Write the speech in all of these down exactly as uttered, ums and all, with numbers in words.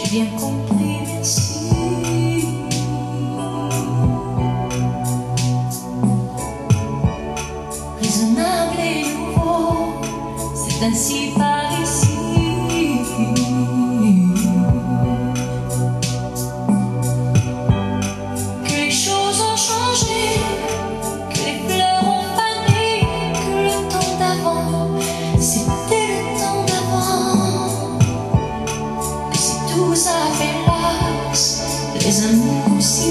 bien compris, merci. Raisonnable et nouveau, c'est ainsi par ici. Que les choses ont changé, que les fleurs ont fané, que le temps d'avant, c'était le temps d'avant. Que si tout ça fait l'as, les amours s'y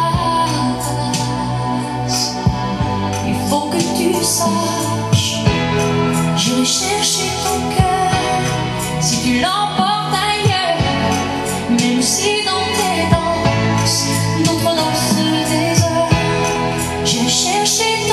passent. Il faut que tu saches, j'irai chercher ton cœur si tu l'emportes ailleurs. Même si dans tes danses, d'autres dansent des heures, j'irai chercher